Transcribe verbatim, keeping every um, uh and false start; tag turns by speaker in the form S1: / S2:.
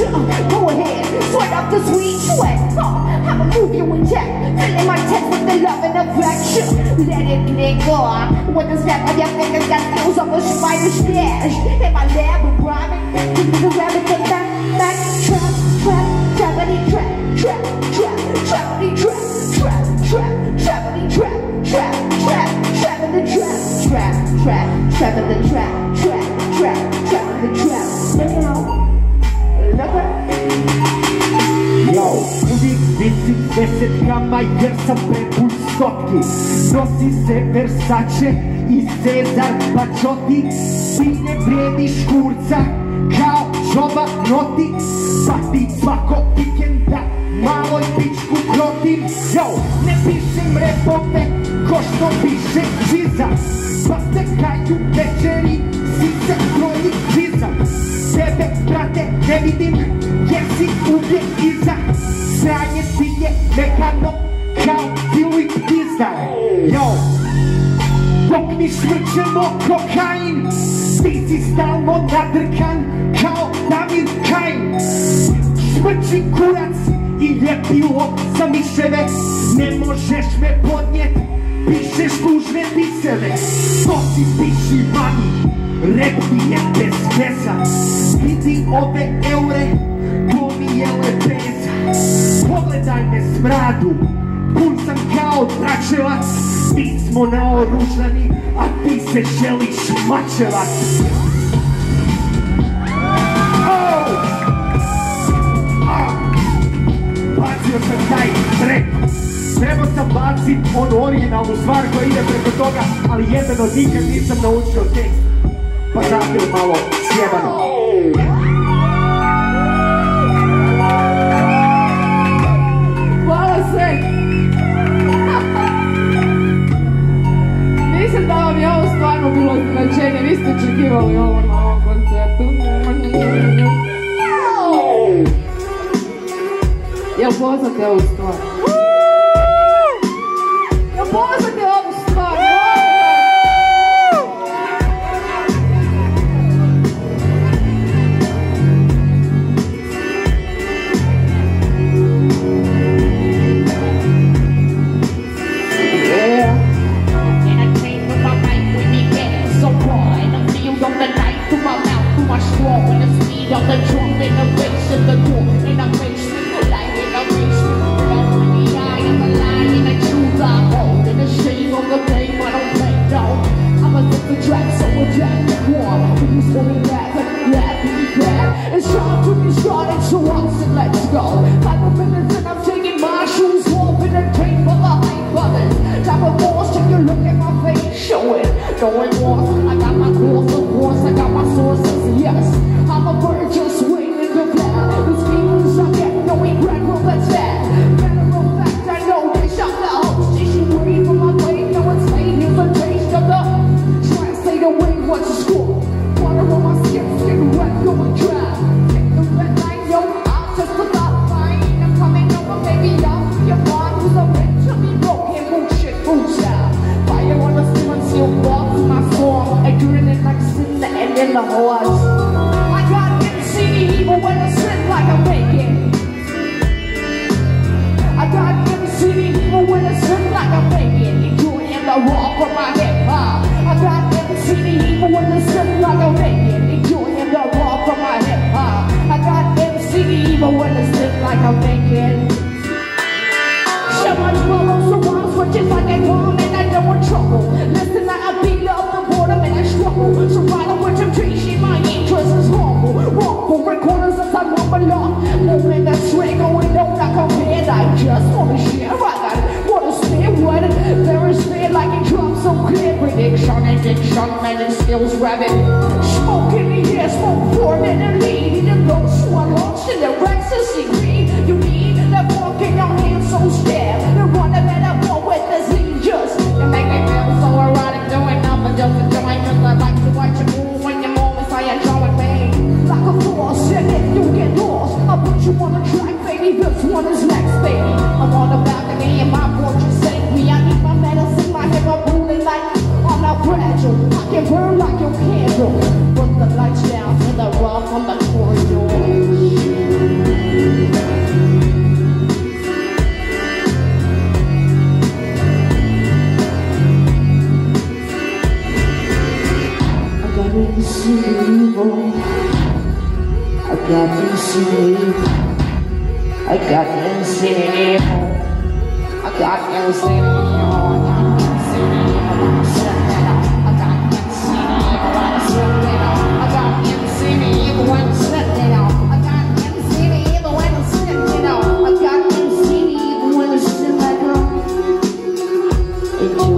S1: Uh, go ahead, sweat up the sweet sweat. Uh, I'ma move you in check. Filling my chest with the love and affection. Let it linger. With the snap of your fingers got skills of a spider stash. In my lab with rhyming. Give me the rabbit take back, back. Trap, trap, trappity trap, trap, trap, trappity trap, trap, trap, trappity trap, trap, trap, trapping the trap, trap, trap, trapping the trap, trap, trap, trapping the trap. Look out, look out.
S2: Yo, uvijek visim desetkama jer sam prepun stotki. Nosi se Versace i Cezar Pačoti. Ti ne vrijediš kurca kao žoba noti. Pa ti svako vikenda maloj pičku krotim. Yo, ne pišem repove ko što piše Čiza. Pa stekaju večeri, si se kroji Čizam. Tebe, brate, ne vidim jer si uvijek iza. Sranje ti je mekano kao Filip Pizar. Yo, dok mi švrćemo kokain, ti si stalno nadrkan kao Damir Kajin. Švrći kurac i ljepilo za miševe, ne možeš me podnijet, pišeš tužne piseve. To si piši mani, rep ti je bez veza. Vidi ove eure, to mi je lepeza. Pogledaj me smradu, pun sam kao tračevac. Mi smo naoružani, a ti se želiš mačevac. Oh! Ah! Bacio sam taj trep. Trebao sam bacit onu originalnu stvar koja ide preko toga, ali jedan od nikad nisam naučio tekst. Pa zapil malo sjebano.
S3: Hvala sve. Mislim da vam je ovo stvarno bilo značenje. Vi ste očekivali ovo na ovom koncertu. Jel poznate ovu stvar? Jel poznate ovu stvar?
S4: Of the drum in the bass of the door in the basement, like in the basement, down in the eye of the line, in the truth I hold, in the shame of the pain, I don't play down. I'm a different track, so we're jack the war. Who's holding back, laugh and be glad. It's time to be started, so I said let's go. Five minutes and I'm taking my shoes off in the tape of the hype others. Type of force, take a look at my face, show it, going off. I got my course, of course, I got my sources, yes. I'm a bird just waiting to fly. These feelings I get, no regret, well that's that. Matter of fact, I know they shot the whole station. Worried for my way, no one's saying here's a taste of the. Translate away what's the score. Water on my skin, getting wet, going dry. Take the red light, yo, I'll just the thought fine. I'm coming over, baby, I'm your mind. Who's a bitch to be broken, bullshit, bullshit. Fire on the ceiling, seal walk to my song. I grin it like sin, the end in the horse. Evil when I sit like I'm making. I got M C evil when I sit like I'm making. Enjoying the rock of my hip hop. I got M C evil when I sit like I'm making. Enjoying the rock of my hip hop. I got M C evil when I sit like I'm making. So much bubble, so I'm switching like a bomb and I know I'm trouble. Listen, I beat up the boredom and I struggle. Survival with temptation, my interest is humble. Wrongful recorders as I mumble on. Moving that straight, going down like a bed. I just wanna share, I got wanna stay with it. There is fear like it drops so clear. Prediction, addiction, man, and skills rabbit. Smoke in the air, smoke for a minute, lead. And those who are lost in their ecstasy, you need that walk in your hands so scared. The one that better walk with the just you make me feel so erotic, doing nothing just enjoying. Cause I like to watch you move when you move and say you're showing me like a force, and if you get lost I'll put you on the track, baby, this one is next, baby. I'm on the balcony and my fortune save me. I need my medicine, my hip hop ruling like I'm not fragile. I can burn like your candle. Put the lights down to the rough on the corridor. M C evil. I got M C evil. I got M C evil. I got M C evil. Enjoy